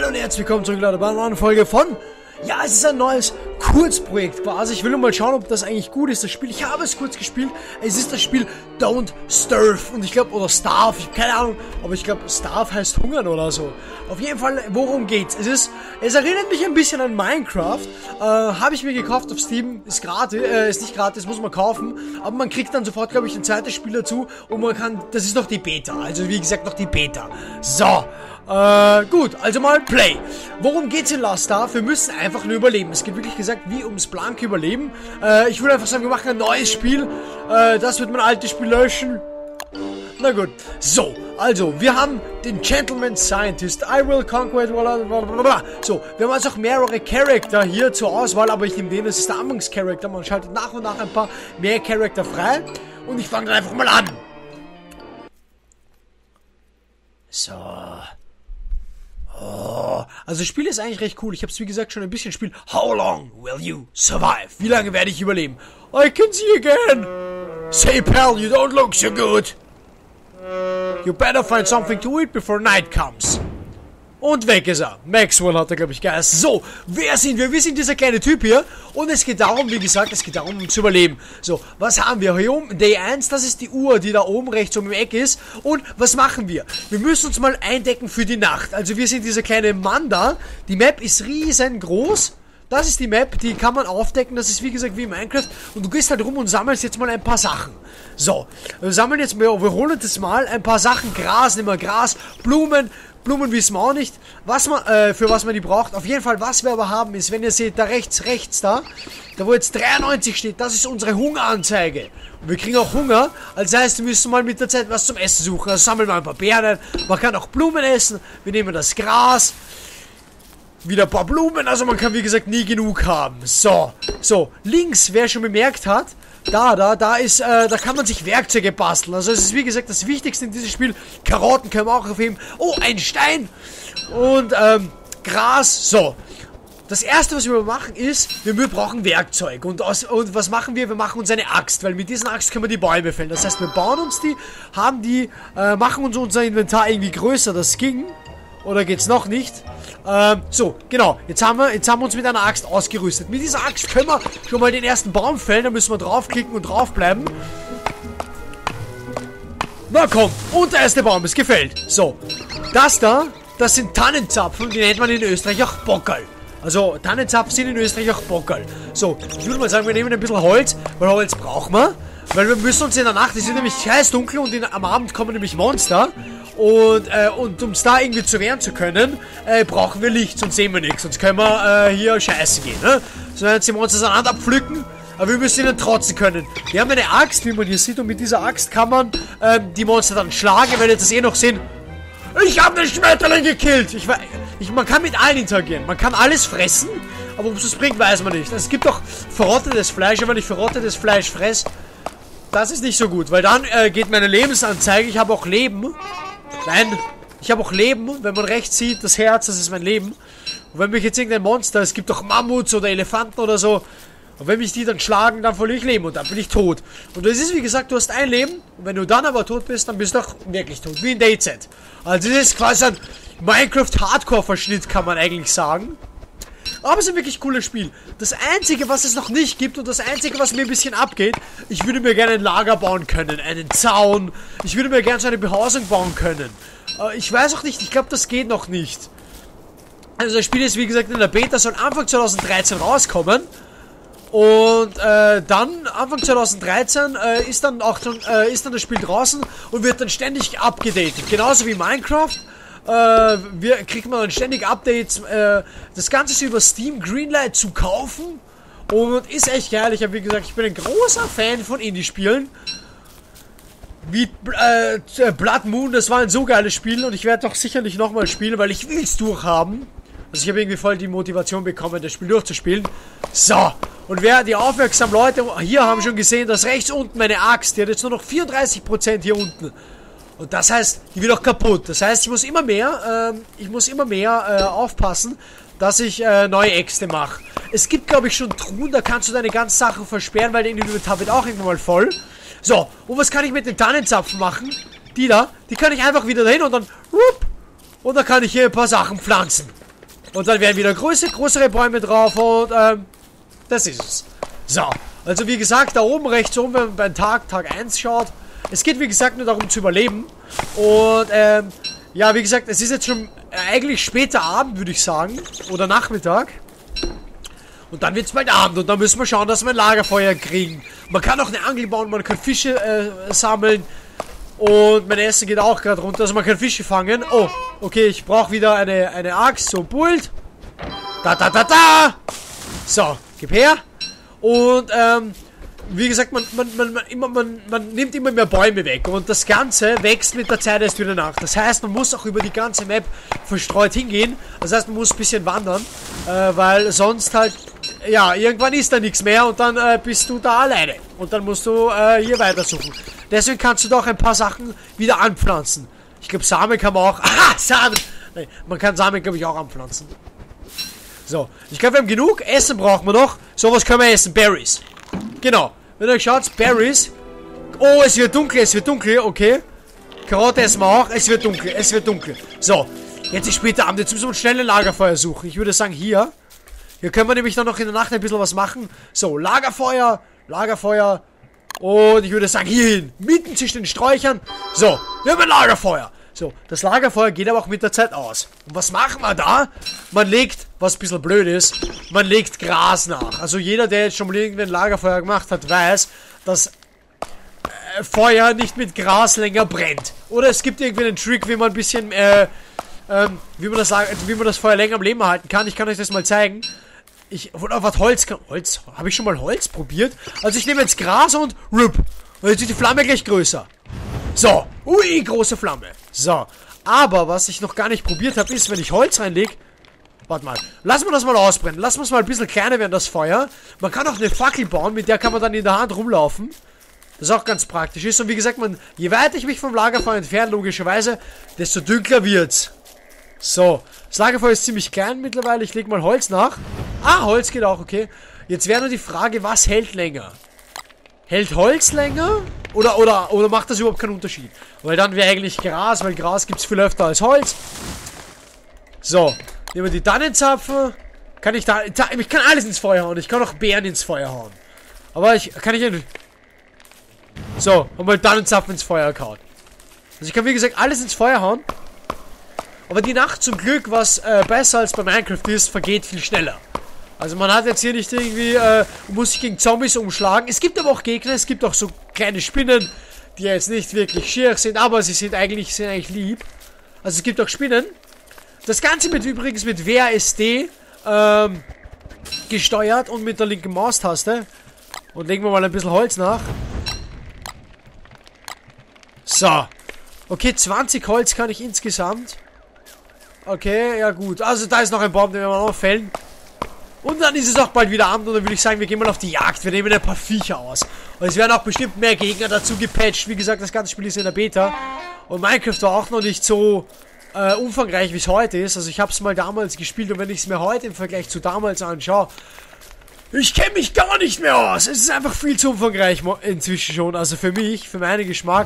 Hallo und herzlich willkommen zurück, Leute, bei einer neuen Folge von... Ja, es ist ein neues Kurzprojekt quasi. Ich will nur mal schauen, ob das eigentlich gut ist, das Spiel. Ich habe es kurz gespielt. Es ist das Spiel Don't Starve. Und ich glaube, oder Starve, ich habe keine Ahnung, aber ich glaube, Starve heißt hungern oder so. Auf jeden Fall, worum geht's? Es erinnert mich ein bisschen an Minecraft. Habe ich mir gekauft auf Steam. Ist gratis, ist nicht gratis, muss man kaufen. Aber man kriegt dann sofort, glaube ich, ein zweites Spiel dazu. Und man kann, das ist noch die Beta. Also, wie gesagt, noch die Beta. So. Gut, also mal Play. Worum geht's in Lost Ark? Wir müssen einfach nur überleben. Es geht wirklich gesagt wie ums blanke Überleben. Ich würde einfach sagen, wir machen ein neues Spiel. Das wird mein altes Spiel löschen. Na gut. So, also, wir haben den Gentleman Scientist. I will conquer it. Blablabla. So, wir haben also auch mehrere Charakter hier zur Auswahl, aber ich nehme den, das ist der Anfangscharakter. Man schaltet nach und nach ein paar mehr Charakter frei. Und ich fange dann einfach mal an. So. Oh, also das Spiel ist eigentlich recht cool. Ich habe es wie gesagt schon ein bisschen gespielt. How long will you survive? Wie lange werde ich überleben? I can see again. Say pal, you don't look so good. You better find something to eat before night comes. Und weg ist er. Maxwell hat er, glaube ich, geheißen. So, wer sind wir? Wir sind dieser kleine Typ hier. Und es geht darum, wie gesagt, es geht darum, um zu überleben. So, was haben wir hier oben? Day 1, das ist die Uhr, die da oben rechts oben im Eck ist. Und was machen wir? Wir müssen uns mal eindecken für die Nacht. Also wir sind dieser kleine Mann da. Die Map ist riesengroß. Das ist die Map, die kann man aufdecken. Das ist wie gesagt wie in Minecraft. Und du gehst halt rum und sammelst jetzt mal ein paar Sachen. So, wir sammeln jetzt mal, wir holen das mal ein paar Sachen. Gras, nehmen wir Gras, Blumen wissen wir auch nicht, was man, für was man die braucht. Auf jeden Fall, was wir aber haben, ist, wenn ihr seht, da rechts, da wo jetzt 93 steht, das ist unsere Hungeranzeige. Und wir kriegen auch Hunger, also das heißt, wir müssen mal mit der Zeit was zum Essen suchen. Also sammeln wir ein paar Beeren, man kann auch Blumen essen, wir nehmen das Gras, wieder ein paar Blumen, also man kann, wie gesagt, nie genug haben. So, links, wer schon bemerkt hat, da kann man sich Werkzeuge basteln. Also es ist wie gesagt das Wichtigste in diesem Spiel. Karotten können wir auch aufheben. Oh, ein Stein und Gras. So, das erste, was wir machen ist, wir brauchen Werkzeug. Und was machen wir? Wir machen uns eine Axt, weil mit dieser Axt können wir die Bäume fällen. Das heißt, wir bauen uns die, machen uns unser Inventar irgendwie größer. Das ging. Oder geht's noch nicht? So, genau. Jetzt haben wir uns mit einer Axt ausgerüstet. Mit dieser Axt können wir schon mal den ersten Baum fällen. Da müssen wir draufklicken und draufbleiben. Na komm, und der erste Baum ist gefällt. So, das sind Tannenzapfen. Die nennt man in Österreich auch Bockerl. Also, Tannenzapfen sind in Österreich auch Bockerl. So, ich würde mal sagen, wir nehmen ein bisschen Holz, weil Holz brauchen wir. Weil wir müssen uns in der Nacht, es ist nämlich heiß dunkel und am Abend kommen nämlich Monster. Und um es da irgendwie zu wehren zu können, brauchen wir Licht, sonst sehen wir nichts. Sonst können wir hier scheiße gehen, ne? So, jetzt die Monster seine Hand abpflücken, aber wir müssen ihnen trotzen können. Wir haben eine Axt, wie man hier sieht, und mit dieser Axt kann man die Monster dann schlagen, wenn ihr das eh noch sehen. Ich habe den Schmetterling gekillt! Man kann mit allen interagieren, man kann alles fressen, aber ob es das bringt, weiß man nicht. Es gibt auch verrottetes Fleisch, aber wenn ich verrottetes Fleisch fresse, das ist nicht so gut, weil dann geht meine Lebensanzeige, ich habe auch Leben. Nein, ich habe auch Leben, wenn man rechts sieht, das Herz, das ist mein Leben. Und wenn mich jetzt irgendein Monster, es gibt auch Mammuts oder Elefanten oder so, und wenn mich die dann schlagen, dann verliere ich Leben und dann bin ich tot. Und das ist wie gesagt, du hast ein Leben, und wenn du dann aber tot bist, dann bist du auch wirklich tot, wie in DayZ. Also das ist quasi ein Minecraft-Hardcore-Verschnitt, kann man eigentlich sagen. Aber es ist ein wirklich cooles Spiel. Das Einzige, was es noch nicht gibt und das Einzige, was mir ein bisschen abgeht, ich würde mir gerne ein Lager bauen können, einen Zaun. Ich würde mir gerne so eine Behausung bauen können. Ich weiß auch nicht, ich glaube, das geht noch nicht. Also das Spiel ist, wie gesagt, in der Beta, soll Anfang 2013 rauskommen. Und dann, Anfang 2013, ist dann das Spiel draußen und wird dann ständig abgedatet. Genauso wie Minecraft. Kriegt man dann ständig Updates. Das Ganze ist über Steam Greenlight zu kaufen. Und ist echt geil. Ich habe, wie gesagt, ich bin ein großer Fan von Indie-Spielen. Wie Blood Moon, das war ein so geiles Spiel. Und ich werde doch sicherlich nochmal spielen, weil ich will es durchhaben. Also ich habe irgendwie voll die Motivation bekommen, das Spiel durchzuspielen. So. Und die aufmerksamen Leute hier haben schon gesehen, dass rechts unten meine Axt, die hat jetzt nur noch 34% hier unten. Und das heißt, die wird auch kaputt. Das heißt, ich muss immer mehr aufpassen, dass ich neue Äxte mache. Es gibt, glaube ich, schon Truhen, da kannst du deine ganzen Sachen versperren, weil dein Inventar wird auch irgendwann mal voll. So, und was kann ich mit den Tannenzapfen machen? Die kann ich einfach wieder dahin und dann, und dann kann ich hier ein paar Sachen pflanzen. Und dann werden wieder größere Bäume drauf und das ist es. So, also wie gesagt, da oben rechts oben, wenn man beim Tag 1 schaut, es geht wie gesagt nur darum zu überleben. Und ja, wie gesagt, es ist jetzt schon eigentlich später Abend, würde ich sagen, oder Nachmittag. Und dann wird es bald Abend und dann müssen wir schauen, dass wir ein Lagerfeuer kriegen. Man kann auch eine Angel bauen, man kann Fische sammeln. Und mein Essen geht auch gerade runter, also man kann Fische fangen. Oh, okay, ich brauche wieder eine Axt, so Pult. Da. So, gib her. Und, wie gesagt, man nimmt immer mehr Bäume weg. Und das Ganze wächst mit der Zeit erst wieder nach. Das heißt, man muss auch über die ganze Map verstreut hingehen. Das heißt, man muss ein bisschen wandern. Weil sonst halt, ja, irgendwann ist da nichts mehr und dann bist du da alleine. Und dann musst du hier weitersuchen. Deswegen kannst du doch ein paar Sachen wieder anpflanzen. Ich glaube, Samen kann man auch... Aha, Samen! Nein, man kann Samen, glaube ich, auch anpflanzen. So, ich glaube, wir haben genug. Essen brauchen wir noch. So, was können wir essen? Berries. Genau. Wenn ihr schaut, Berries. Oh, es wird dunkel, okay. Karotte essen wir auch. Es wird dunkel. So, jetzt ist später Abend. Jetzt müssen wir schnell ein Lagerfeuer suchen. Ich würde sagen, hier. Hier können wir nämlich dann noch in der Nacht ein bisschen was machen. So, Lagerfeuer. Und ich würde sagen, hierhin. Mitten zwischen den Sträuchern. So, wir haben ein Lagerfeuer. So, das Lagerfeuer geht aber auch mit der Zeit aus. Und was machen wir da? Man legt, was ein bisschen blöd ist, man legt Gras nach. Also jeder, der jetzt schon mal irgendwie ein Lagerfeuer gemacht hat, weiß, dass Feuer nicht mit Gras länger brennt. Oder es gibt irgendwie einen Trick, wie man ein bisschen, wie man das Feuer länger am Leben erhalten kann. Ich kann euch das mal zeigen. Oder was Holz? Habe ich schon mal Holz probiert? Also ich nehme jetzt Gras und RIP. Und jetzt ist die Flamme gleich größer. So. Ui, große Flamme. So. Aber was ich noch gar nicht probiert habe, ist, wenn ich Holz reinlege. Warte mal. Lassen wir das mal ausbrennen. Lassen wir es mal ein bisschen kleiner werden, das Feuer. Man kann auch eine Fackel bauen, mit der kann man dann in der Hand rumlaufen. Das auch ganz praktisch ist. Und wie gesagt, je weiter ich mich vom Lagerfeuer entferne, logischerweise, desto dunkler wird's. So. Das Lagerfeuer ist ziemlich klein mittlerweile. Ich lege mal Holz nach. Ah, Holz geht auch, okay. Jetzt wäre nur die Frage, was hält länger? Hält Holz länger? Oder macht das überhaupt keinen Unterschied? Weil dann wäre eigentlich Gras, weil Gras gibt es viel öfter als Holz. So. Nehmen wir die Tannenzapfen. Ich kann alles ins Feuer hauen. Ich kann auch Beeren ins Feuer hauen. Aber kann ich nicht. So, und mal Tannenzapfen ins Feuer gehauen. Also ich kann wie gesagt alles ins Feuer hauen. Aber die Nacht zum Glück, was besser als bei Minecraft ist, vergeht viel schneller. Also man hat jetzt hier nicht irgendwie, muss sich gegen Zombies umschlagen. Es gibt aber auch Gegner, es gibt auch so kleine Spinnen, die jetzt nicht wirklich schier sind, aber sie sind eigentlich lieb. Also es gibt auch Spinnen. Das Ganze wird übrigens mit WASD gesteuert und mit der linken Maustaste. Und legen wir mal ein bisschen Holz nach. So. Okay, 20 Holz kann ich insgesamt. Okay, ja gut. Also da ist noch ein Baum, den werden wir noch fällen. Und dann ist es auch bald wieder Abend und dann würde ich sagen, wir gehen mal auf die Jagd. Wir nehmen ein paar Viecher aus. Und es werden auch bestimmt mehr Gegner dazu gepatcht. Wie gesagt, das ganze Spiel ist in der Beta. Und Minecraft war auch noch nicht so umfangreich, wie es heute ist. Also ich habe es mal damals gespielt und wenn ich es mir heute im Vergleich zu damals anschaue, ich kenne mich gar nicht mehr aus. Es ist einfach viel zu umfangreich inzwischen schon. Also für mich, für meinen Geschmack,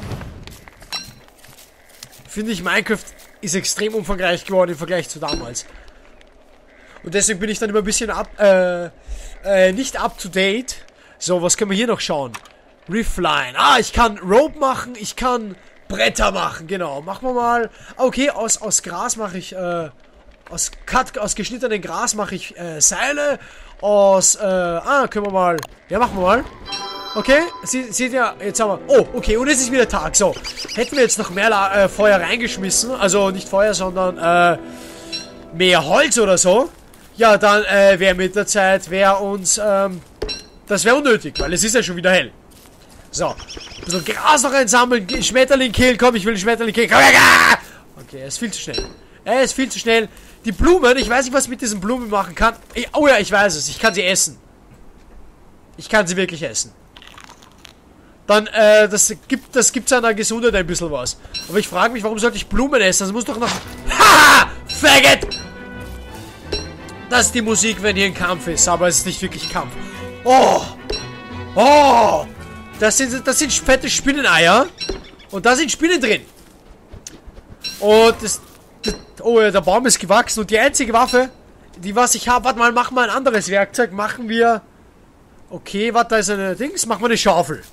finde ich Minecraft ist extrem umfangreich geworden im Vergleich zu damals. Und deswegen bin ich dann immer ein bisschen nicht up to date. So, was können wir hier noch schauen? Riffline. Ah, ich kann Rope machen, ich kann Bretter machen, genau. Machen wir mal. Okay, aus Gras mache ich, aus geschnittenen Gras mache ich Seile. Können wir mal. Ja, machen wir mal. Okay, seht ihr, jetzt haben wir. Oh, okay, und es ist wieder Tag. So, hätten wir jetzt noch mehr Feuer reingeschmissen. Also nicht Feuer, sondern mehr Holz oder so. Ja, dann wäre mit der Zeit, das wäre unnötig, weil es ist ja schon wieder hell. So, ein bisschen Gras noch einsammeln, Schmetterling killen, komm, ich will den Schmetterling killen, komm, okay, er ist viel zu schnell. Er ist viel zu schnell. Die Blumen, ich weiß nicht, was ich mit diesen Blumen machen kann. Oh ja, ich weiß es, ich kann sie essen. Ich kann sie wirklich essen. Dann, das gibt seiner Gesundheit ein bisschen was. Aber ich frage mich, warum sollte ich Blumen essen? Das muss doch noch... Haha! Faggot! Das ist die Musik, wenn hier ein Kampf ist, aber es ist nicht wirklich Kampf. Oh! Oh! Das sind fette Spinneneier. Und da sind Spinnen drin. Und oh ja, der Baum ist gewachsen und die einzige Waffe, die was ich habe. Warte mal, machen wir ein anderes Werkzeug. Machen wir... Okay, warte, da ist eine Dings. Machen wir eine Schaufel.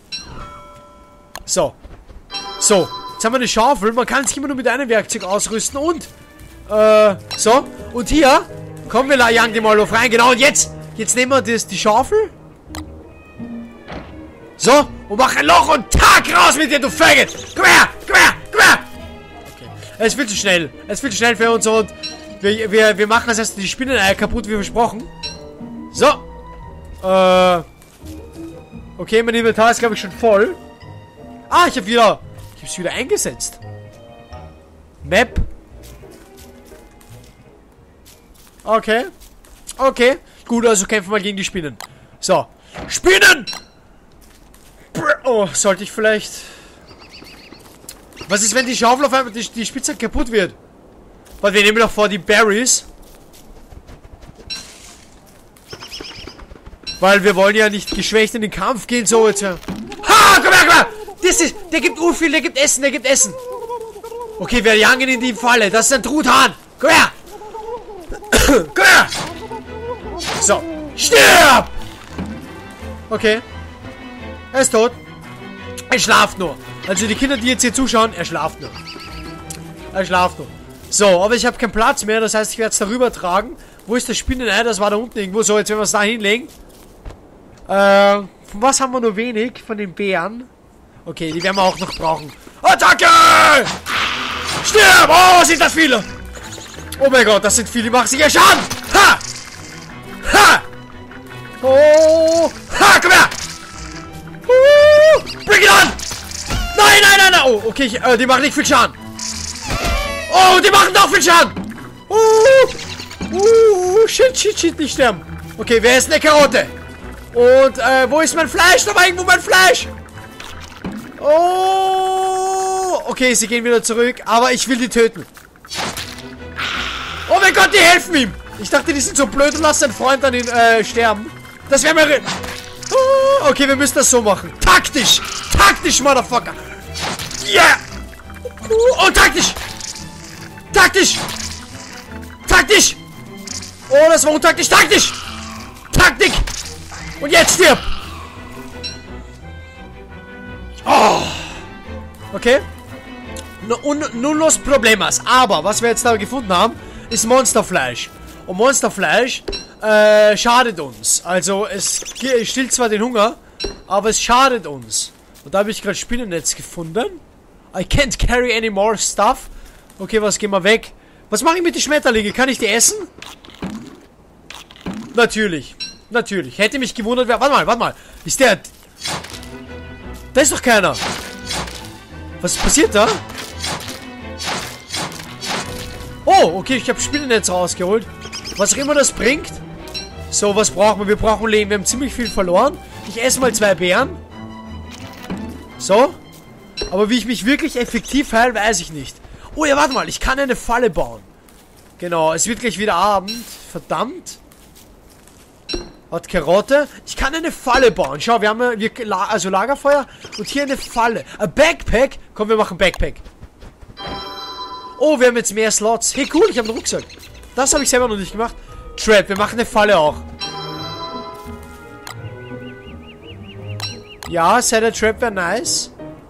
So. So. Jetzt haben wir eine Schaufel. Man kann sich immer nur mit einem Werkzeug ausrüsten. Und, so. Und hier, kommen wir, jagen die mal auf rein. Genau, und jetzt nehmen wir die Schaufel. So. Und machen ein Loch und Tag raus mit dir, du Faggot. Komm her, komm her, komm her. Okay. Es ist viel zu schnell. Es ist viel zu schnell für uns und wir machen das erst die Spinneneier kaputt, wie versprochen. So. Okay, mein Inventar ist, glaube ich, schon voll. Ah, ich hab's wieder eingesetzt. Map. Okay. Okay. Gut, also kämpfen wir gegen die Spinnen. So. Spinnen! Oh, sollte ich vielleicht... Was ist, wenn die Schaufel auf einmal die Spitze kaputt wird? Weil wir nehmen doch vor die Berries. Weil wir wollen ja nicht geschwächt in den Kampf gehen, so jetzt. Ha! Komm her, komm her! Der gibt urviel, der gibt Essen, der gibt Essen. Okay, wir jagen in die Falle. Das ist ein Truthahn. Komm her! Komm her! So. Stirb! Okay. Er ist tot. Er schlaft nur. Also die Kinder, die jetzt hier zuschauen, er schlaft nur. Er schlaft nur. So, aber ich habe keinen Platz mehr. Das heißt, ich werde es darüber tragen. Wo ist das Spinnenei? Das war da unten irgendwo. So, jetzt werden wir es da hinlegen. Von was haben wir nur wenig? Von den Bären. Okay, die werden wir auch noch brauchen. Attacke! Stirb! Oh, sind das viele! Oh mein Gott, das sind viele. Die machen sich ja Schaden! Ha! Ha! Oh! Ha! Komm her! Bring it on! Nein, nein, nein, nein! Oh, okay, die machen nicht viel Schaden. Oh, die machen doch viel Schaden! Shit, shit, shit, nicht sterben. Okay, wer ist eine Karotte? Und, wo ist mein Fleisch? Da war irgendwo mein Fleisch! Oh! Okay, sie gehen wieder zurück, aber ich will die töten. Oh mein Gott, die helfen ihm! Ich dachte, die sind so blöd und lassen seinen Freund dann ihn, sterben. Das wäre mir... Oh, okay, wir müssen das so machen. Taktisch! Taktisch, Motherfucker! Yeah! Oh, taktisch! Taktisch! Taktisch! Oh, das war untaktisch! Taktisch! Taktik! Und jetzt stirb! Oh! Okay. Nun los Problemas. Aber, was wir jetzt da gefunden haben, ist Monsterfleisch. Und Monsterfleisch, schadet uns. Also, es stillt zwar den Hunger, aber es schadet uns. Und da habe ich gerade Spinnennetz gefunden. I can't carry any more stuff. Okay, was gehen wir weg? Was mache ich mit den Schmetterlingen? Kann ich die essen? Natürlich. Natürlich. Hätte mich gewundert, wer... Warte mal. Ist der... Da ist doch keiner. Was passiert da? Oh, okay, ich habe Spinnennetz rausgeholt. Was auch immer das bringt. So, was brauchen wir? Wir brauchen Leben. Wir haben ziemlich viel verloren. Ich esse mal 2 Beeren. So. Aber wie ich mich wirklich effektiv heile, weiß ich nicht. Oh ja, warte mal. Ich kann eine Falle bauen. Genau, es wird gleich wieder Abend. Verdammt. Hat Karotte. Ich kann eine Falle bauen. Schau, wir haben also Lagerfeuer und hier eine Falle. Ein Backpack. Komm, wir machen Backpack. Oh, wir haben jetzt mehr Slots. Hey, cool, ich habe einen Rucksack. Das habe ich selber noch nicht gemacht. Trap, wir machen eine Falle auch. Ja, der Trap wäre nice.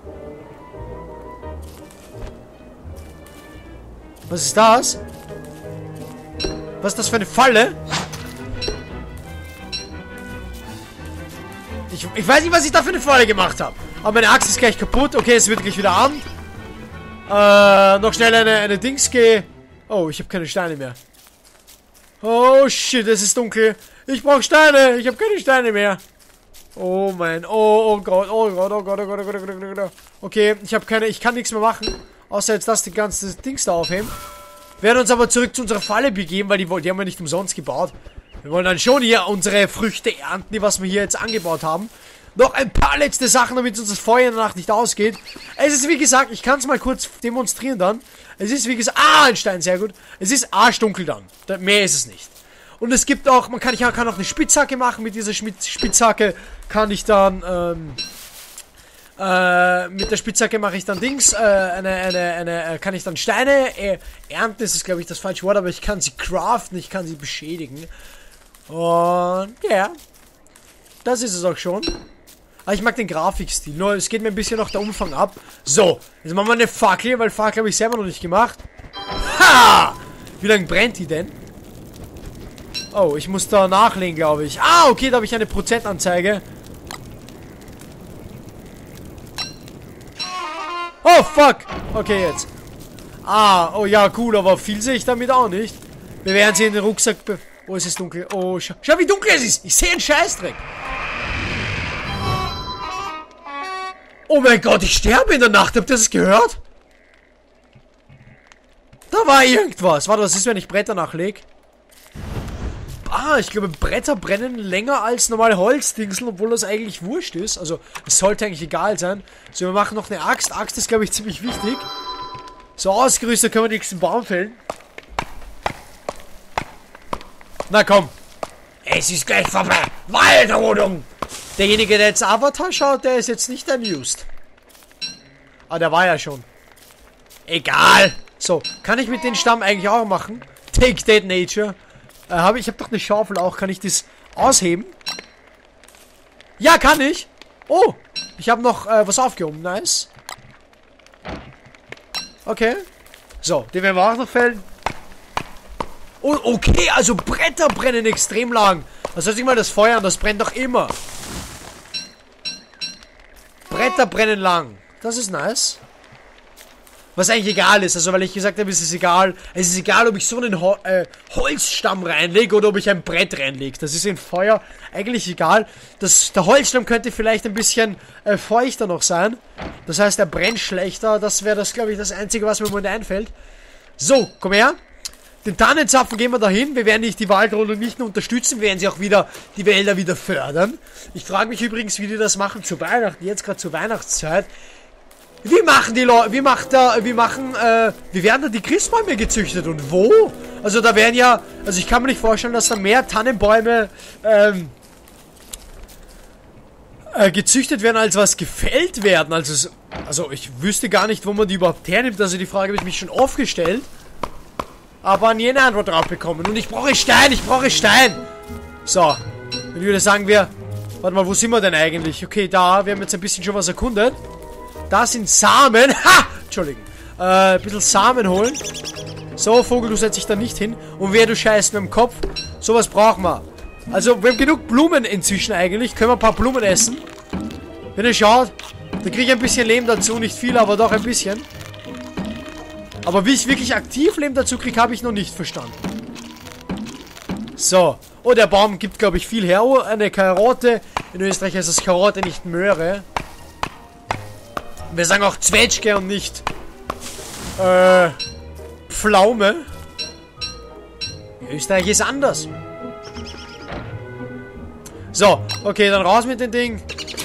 Was ist das? Was ist das für eine Falle? Ich weiß nicht, was ich da für eine Falle gemacht habe. Aber meine Axt ist gleich kaputt. Okay, es wird gleich wieder Abend. Noch schnell eine Dings Oh, ich habe keine Steine mehr. Oh, shit, es ist dunkel. Ich brauche Steine. Ich habe keine Steine mehr. Oh, mein. Oh Gott. Oh Gott, oh Gott, oh Gott, oh Gott, oh Gott, oh Gott. Okay, ich kann nichts mehr machen. Außer jetzt die ganze Dings da aufheben. Werden uns aber zurück zu unserer Falle begeben, weil die haben wir nicht umsonst gebaut. Wir wollen dann schon hier unsere Früchte ernten, die was wir hier jetzt angebaut haben. Noch ein paar letzte Sachen, damit uns das Feuer in der Nacht nicht ausgeht. Es ist wie gesagt, ich kann es mal kurz demonstrieren dann. Es ist wie gesagt, ein Stein, sehr gut. Es ist arschdunkel dann. Mehr ist es nicht. Und es gibt auch, ich kann auch eine Spitzhacke machen. Mit dieser Spitzhacke kann ich dann, Mit der Spitzhacke mache ich dann Dings, kann ich dann Steine ernten, das ist glaube ich das falsche Wort, aber ich kann sie craften, ich kann sie beschädigen. Und ja, das ist es auch schon. Aber ich mag den Grafikstil, nur es geht mir ein bisschen noch der Umfang ab. So, jetzt machen wir eine Fackel, weil Fackel habe ich selber noch nicht gemacht. Ha! Wie lange brennt die denn? Oh, ich muss da nachlegen, glaube ich. Ah, okay, da habe ich eine Prozentanzeige. Oh, fuck! Okay, jetzt. Ah, oh ja, cool, aber viel sehe ich damit auch nicht. Wir werden sie in den Rucksack... Oh, es ist dunkel. Oh, schau wie dunkel es ist. Ich sehe einen Scheißdreck. Oh mein Gott, ich sterbe in der Nacht. Habt ihr das gehört? Da war irgendwas. Warte, was ist, wenn ich Bretter nachlege? Ah, ich glaube, Bretter brennen länger als normale Holzdingseln, obwohl das eigentlich wurscht ist. Also, es sollte eigentlich egal sein. So, wir machen noch eine Axt. Axt ist, glaube ich, ziemlich wichtig. So, ausgerüstet können wir den nächsten Baum fällen. Na komm. Es ist gleich vorbei. Waldrodung. Derjenige, der jetzt Avatar schaut, der ist jetzt nicht amused. Ah, der war ja schon. Egal. So, kann ich mit dem Stamm eigentlich auch machen? Take that nature. Ich habe doch eine Schaufel auch. Kann ich das ausheben? Ja, kann ich. Oh, ich habe noch was aufgehoben. Nice. Okay. So, den werden wir auch noch fällen. Oh, okay, also Bretter brennen extrem lang. Das heißt, ich mal das Feuer, das brennt doch immer. Bretter brennen lang. Das ist nice. Was eigentlich egal ist, also weil ich gesagt habe, es ist egal. Es ist egal, ob ich so einen Holzstamm reinlege oder ob ich ein Brett reinlege. Das ist in Feuer eigentlich egal. Der Holzstamm könnte vielleicht ein bisschen feuchter noch sein. Das heißt, er brennt schlechter. Das wäre das, glaube ich, das Einzige, was mir im Moment einfällt. So, komm her. Den Tannenzapfen gehen wir dahin. Wir werden die Waldrodung nicht nur unterstützen, wir werden sie auch wieder, die Wälder wieder fördern. Ich frage mich übrigens, wie die das machen zu Weihnachten, jetzt gerade zur Weihnachtszeit. Wie machen die Leute, wie werden da die Christbäume gezüchtet und wo? Also da werden ja, also ich kann mir nicht vorstellen, dass da mehr Tannenbäume gezüchtet werden, als was gefällt werden. Also ich wüsste gar nicht, wo man die überhaupt hernimmt. Also die Frage habe ich mich schon oft gestellt. Aber nie eine Antwort drauf bekommen. Und ich brauche Stein, So, dann würde sagen wir, warte mal, wo sind wir denn eigentlich? Okay, da, wir haben jetzt ein bisschen schon was erkundet. Da sind Samen. Ha! Entschuldigung. Ein bisschen Samen holen. So, Vogel, du setzt dich da nicht hin. Und wer, du scheißt mir im Kopf. Sowas brauchen wir. Also, wir haben genug Blumen inzwischen eigentlich. Können wir ein paar Blumen essen. Wenn ihr schaut, da kriege ich ein bisschen Lehm dazu. Nicht viel, aber doch ein bisschen. Aber wie ich wirklich aktiv Leben dazu kriege, habe ich noch nicht verstanden. So. Oh, der Baum gibt, glaube ich, viel her. Oh, eine Karotte. In Österreich heißt es Karotte, nicht Möhre. Wir sagen auch Zwetschge und nicht Pflaume. Österreich ist anders. So, okay, dann raus mit dem Ding.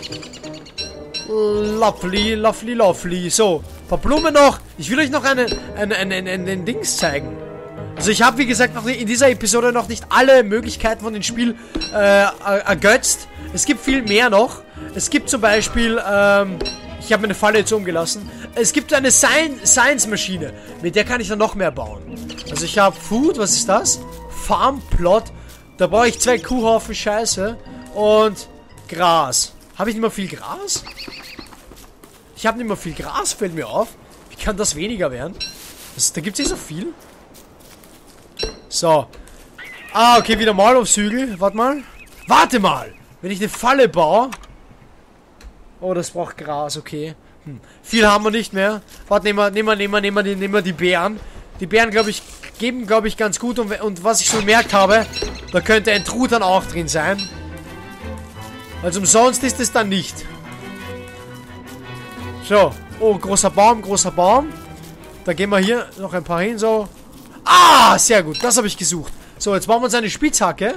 Lovely, lovely, lovely. So, ein paar Blumen noch. Ich will euch noch einen Dings zeigen. Also ich habe, wie gesagt, noch in dieser Episode noch nicht alle Möglichkeiten von dem Spiel ergötzt. Es gibt viel mehr noch. Es gibt zum Beispiel, ich habe meine Falle jetzt umgelassen. Es gibt eine Science-Maschine. Mit der kann ich dann noch mehr bauen. Also ich habe Food, was ist das? Farmplot. Da brauche ich 2 Kuhhaufen Scheiße. Und Gras. Habe ich nicht mehr viel Gras? Ich habe nicht mehr viel Gras, fällt mir auf. Wie kann das weniger werden? Da gibt es nicht so viel. So. Ah, okay, wieder mal aufs Hügel. Warte mal. Warte mal! Wenn ich eine Falle baue. Oh, das braucht Gras, okay. Viel haben wir nicht mehr. Warte, nehmen wir die Beeren. Die Beeren, glaube ich, geben, glaube ich, ganz gut. Und was ich so gemerkt habe, da könnte ein Truthahn auch drin sein. Also umsonst ist es dann nicht. So. Oh, großer Baum, großer Baum. Da gehen wir hier noch ein paar hin, so. Ah, sehr gut. Das habe ich gesucht. So, jetzt bauen wir uns eine Spitzhacke.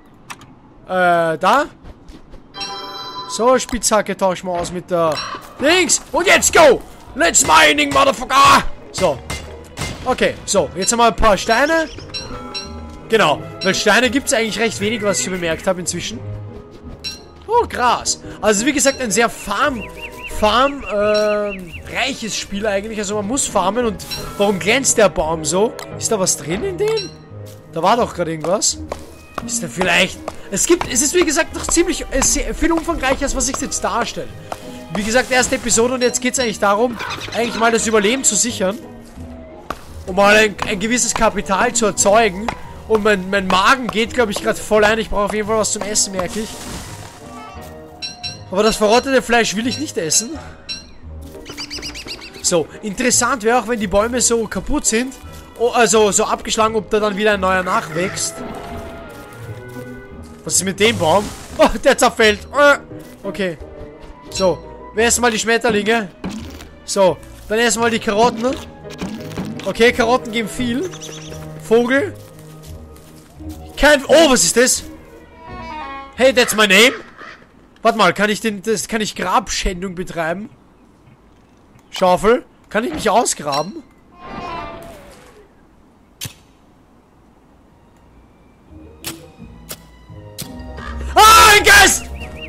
Da. So, Spitzhacke tauschen wir aus mit der Dings. Und jetzt go! Let's mining, motherfucker! So. Okay, so. Jetzt haben wir ein paar Steine. Genau. Weil Steine gibt es eigentlich recht wenig, was ich bemerkt habe inzwischen. Oh, Gras. Also wie gesagt, ein sehr reiches Spiel eigentlich. Also man muss farmen. Und warum glänzt der Baum so? Ist da was drin in dem? Da war doch gerade irgendwas. Ist da vielleicht... Es ist wie gesagt noch ziemlich viel umfangreicher, als was ich jetzt darstelle. Wie gesagt, erste Episode und jetzt geht es eigentlich darum, eigentlich mal das Überleben zu sichern. Um mal ein gewisses Kapital zu erzeugen. Und mein Magen geht, glaube ich, gerade voll ein. Ich brauche auf jeden Fall was zum Essen, merke ich. Aber das verrottete Fleisch will ich nicht essen. So, interessant wäre auch, wenn die Bäume so kaputt sind. Also so abgeschlagen, ob da dann wieder ein neuer nachwächst. Was ist mit dem Baum? Oh, der zerfällt. Okay. So, wir essen mal die Schmetterlinge. So, dann erstmal die Karotten. Okay, Karotten geben viel. Vogel. Oh, was ist das? Hey, that's my name. Warte mal, kann ich Grabschändung betreiben? Schaufel? Kann ich mich ausgraben? Ah, ein Geist!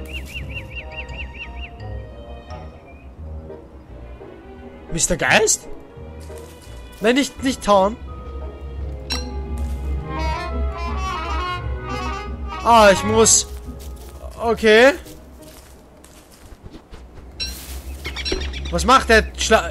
Mr. Geist? Nein, nicht Town. Ah, ich muss... Okay. Was macht der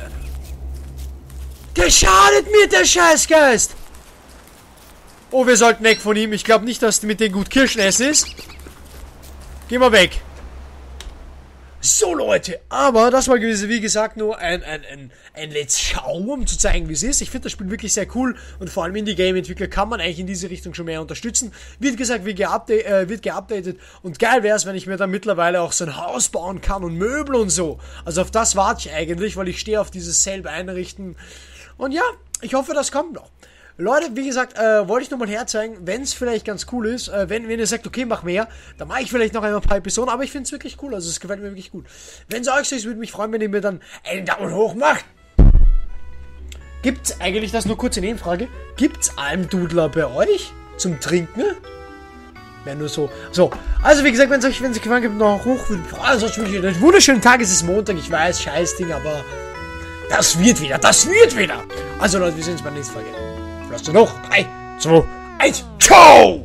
Der schadet mir, der Scheißgeist! Oh, wir sollten weg von ihm. Ich glaube nicht, dass mit dem gut Kirschen essen ist. Geh mal weg. So, Leute. Aber das war wie gesagt nur ein Let's Show, um zu zeigen, wie es ist. Ich finde das Spiel wirklich sehr cool. Und vor allem Indie-Game-Entwickler kann man eigentlich in diese Richtung schon mehr unterstützen. Wird gesagt, wird geupdatet. Und geil wäre es, wenn ich mir dann mittlerweile auch so ein Haus bauen kann und Möbel und so. Also auf das warte ich eigentlich, weil ich stehe auf dieses selbe Einrichten. Und ja, ich hoffe, das kommt noch. Leute, wie gesagt, wollte ich nochmal herzeigen, wenn es vielleicht ganz cool ist, wenn ihr sagt, okay, mach mehr, dann mache ich vielleicht noch ein paar Episoden, aber ich finde es wirklich cool, also es gefällt mir wirklich gut. Wenn es euch so ist, würde mich freuen, wenn ihr mir dann einen Daumen hoch macht. Gibt's eigentlich, das nur kurze Nebenfrage, gibt's Almdudler bei euch zum Trinken? Wäre nur so. So, also wie gesagt, wenn es euch gefallen gibt, noch hoch, würde mich freuen. Also ich wünsche euch einen wunderschönen Tag, es ist Montag, ich weiß, scheiß Ding, aber das wird wieder. Also Leute, wir sehen uns beim nächsten Folge. Lasst uns noch. 3, 2, 1. Ciao!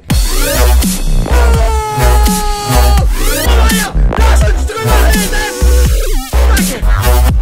Lass uns drüber reden! Danke!